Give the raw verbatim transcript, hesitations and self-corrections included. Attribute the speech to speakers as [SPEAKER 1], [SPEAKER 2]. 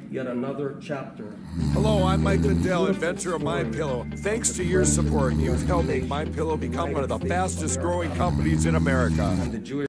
[SPEAKER 1] yet another chapter.
[SPEAKER 2] Hello, I'm Mike Lindell, inventor of MyPillow. Thanks to your support, you've helped make MyPillow become one of the fastest growing companies in America.
[SPEAKER 1] And the Jewish